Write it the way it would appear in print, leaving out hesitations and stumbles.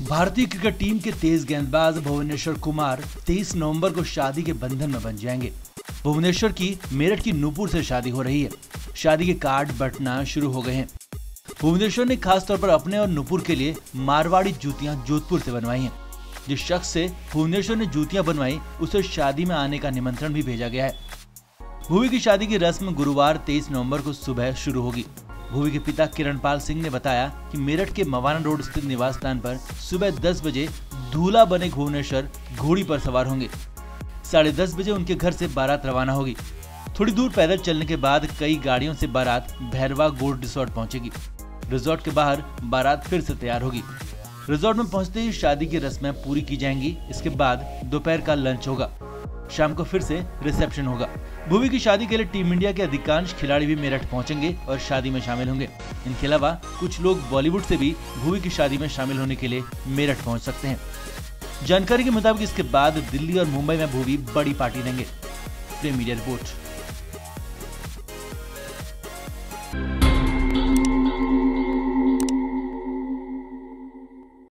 भारतीय cricket team के तेज गेंदबाज भुवनेश्वर कुमार 23 नवंबर को शादी के बंधन में बन जाएंगे। भुवनेश्वर की मेरठ की नूपुर से शादी हो रही है। शादी के कार्ड बंटना शुरू हो गए हैं। भुवनेश्वर ने खासतौर पर अपने और नूपुर के लिए मारवाड़ी जूतियां जोधपुर से बनवाई हैं। जिस शख्स से भुवनेश्वर ने जूतियां बनवाई उसे शादी में आने का निमंत्रण भी भेजा गया है। भुवी की शादी की रस्म गुरुवार 23 नवंबर को सुबह शुरू होगी। भुवी के पिता किरणपाल सिंह ने बताया कि मेरठ के मवाना रोड स्थित निवास स्थान पर सुबह 10 बजे दूल्हा बने भुवनेश्वर घोड़ी पर सवार होंगे। 10:30 बजे उनके घर से बारात रवाना होगी। थोड़ी दूर पैदल चलने के बाद कई गाड़ियों से बारात भैरवा गोल्ड रिसोर्ट पहुंचेगी। रिसोर्ट के बाहर बारात फिर से तैयार होगी। रिसोर्ट में पहुंचते ही शादी की रस्में पूरी की जाएंगी। इसके बाद दोपहर का लंच होगा। शाम को फिर से रिसेप्शन होगा। भुवी की शादी के लिए टीम इंडिया के अधिकांश खिलाड़ी भी मेरठ पहुंचेंगे और शादी में शामिल होंगे। इनके अलावा कुछ लोग बॉलीवुड से भी भुवी की शादी में शामिल होने के लिए मेरठ पहुंच सकते हैं। जानकारी के मुताबिक इसके बाद दिल्ली और मुंबई में भुवी बड़ी पार्टी देंगे। Prem media report.